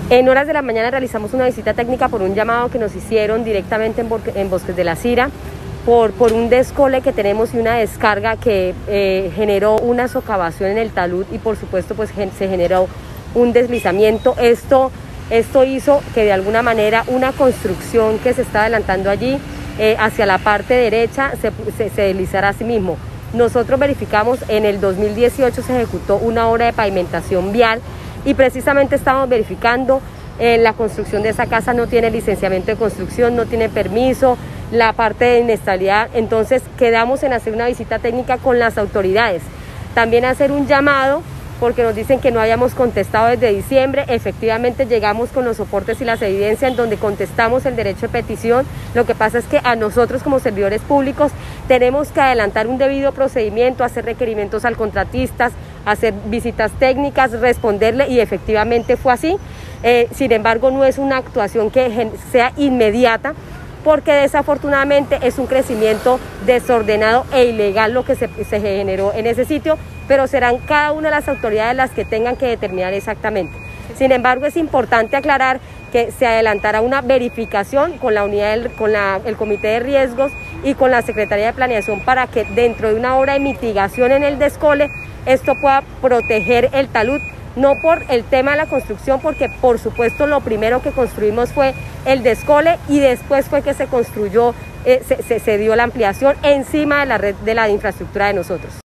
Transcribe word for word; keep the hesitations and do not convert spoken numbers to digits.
En horas de la mañana realizamos una visita técnica por un llamado que nos hicieron directamente en, en Bosques de la Cira, por, por un descole que tenemos y una descarga que eh, generó una socavación en el talud y por supuesto pues se generó un deslizamiento. Esto, esto hizo que de alguna manera una construcción que se está adelantando allí eh, hacia la parte derecha se, se, se deslizara a sí mismo. Nosotros verificamos en el dos mil dieciocho se ejecutó una obra de pavimentación vial y precisamente estamos verificando eh, la construcción de esa casa no tiene licenciamiento de construcción, no tiene permiso, la parte de inestabilidad. Entonces quedamos en hacer una visita técnica con las autoridades, también hacer un llamado porque nos dicen que no hayamos contestado desde diciembre. Efectivamente llegamos con los soportes y las evidencias en donde contestamos el derecho de petición. Lo que pasa es que a nosotros como servidores públicos tenemos que adelantar un debido procedimiento, hacer requerimientos al contratista, hacer visitas técnicas, responderle y efectivamente fue así. Eh, sin embargo, no es una actuación que sea inmediata, porque desafortunadamente es un crecimiento desordenado e ilegal lo que se, se generó en ese sitio, pero serán cada una de las autoridades las que tengan que determinar exactamente. Sin embargo, es importante aclarar que se adelantará una verificación con la unidad del, con la, el Comité de Riesgos y con la Secretaría de Planeación para que dentro de una obra de mitigación en el descole esto pueda proteger el talud. No por el tema de la construcción, porque por supuesto lo primero que construimos fue el descole y después fue que se construyó, eh, se, se, se dio la ampliación encima de la red de la infraestructura de nosotros.